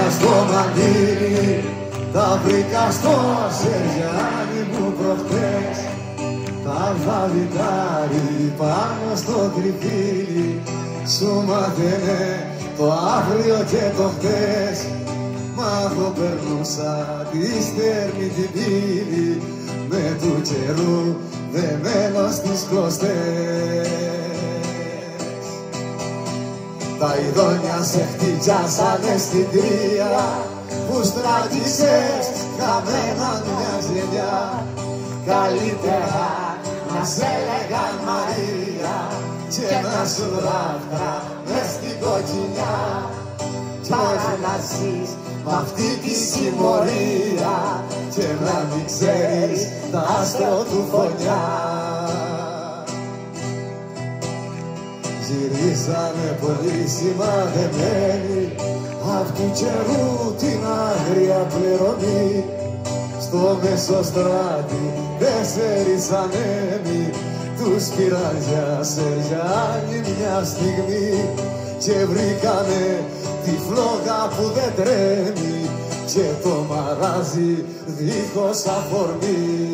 στο μαντίλι, τα βρήκα στο Σεριάνι μου προχτές. Τα βαβιτάρι πάνω στο τριφύλι σου μάθαινε το αύριο και το χτες. Μα εγώ περνούσα τη στέρνη την πύλη με του καιρού δεμένο στις κλωστές. Τα ειδόνια σε χτυπιάσανε στην τρία που στράτησες καμένα μια γενιά. Καλύτερα να σε λέγαν Μαρία και να σου δράφτρα μες στην κοκκινιά, παρά να ζεις μ' αυτή τη συμμορία και να μην ξέρεις τ' άστρο του φωτιά. Γυρίσανε πολύ σημαδεμένοι απ' του καιρού την άγρια πληρωμή. Στο Μεσοστράτη 4 ανέμοι τους πήραν για Σεριάνι μια στιγμή και βρήκανε τη φλόγα που δεν τρέμει και το μαράζι δίχως αφορμή.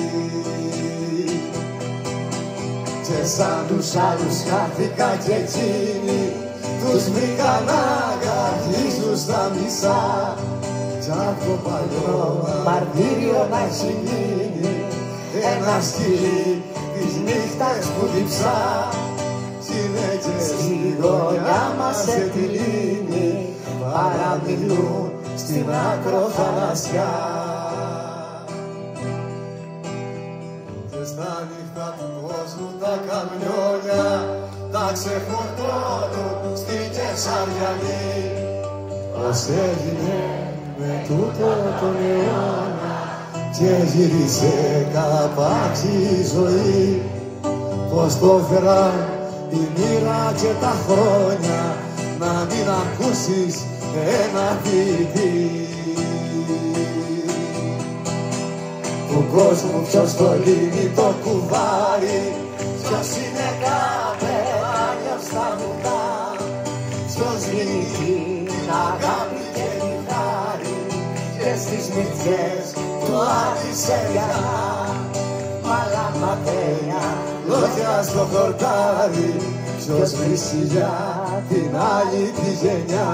Και σαν τους άλλους χάθηκα κι εκείνοι τους βρήκα να αγκαθίζουν στα μισά κι απ' το παλιό μαρτύριο να έχει μείνει ένα σκυλί της νύχτας που διψά. Γυναίκες στη γωνιά μας σε τη λίμνη παραμιλούν στην ακροθαλασσιά. Και στα νύχτα του κόσμου τα καμιόνια τα ξεφορτώνουν στη Κεσαριανή. Πώς έγινε με τούτο τον αιώνα και γύρισε καπάκι η ζωή. Πώς το φέραν η μοίρα και τα χρόνια να μην ακούσεις ένα ποιητή. Του κόσμου ποιος το λύνει το κουβάρι, ποιος είναι καπελάνιος στα βουνά, ποιος λύνει την αγάπη και την χάρη και στις μυρτιές του άρχισε γιανά. Μαλαματέα λόγια στο χορτάρι, ποιος βρίσκει για την άλλη τη γενιά.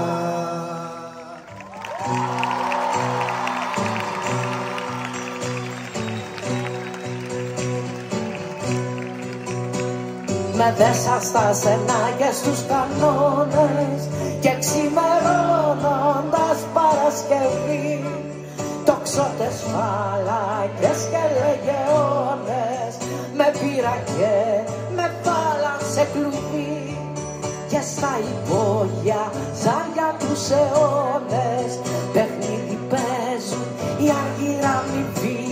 Με δέσα στα στενά και στους κανόνες και ξημερώνοντας Παρασκευή, τοξότες, φάλακες και λεγεώνες με πήρα και με βάλαν σε κλουβί. Και στα υπόγεια ζάρια τους αιώνες παιχνίδι παίζουν οι αργυραμιβοί.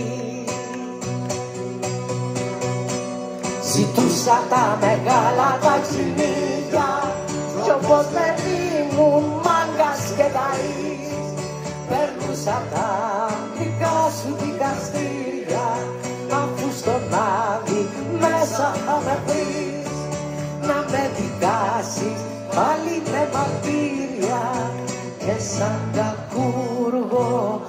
Ζητούσα τα μεγάλα τα ξυνίκια κι όπως παιδί μου μάγκας και ταΐς, περνούσα τα δικά σου δικαστήρια, αφού στον άδει μέσα θα με βρεις, να με δικάσεις πάλι με μαρτύρια και σαν κακούργο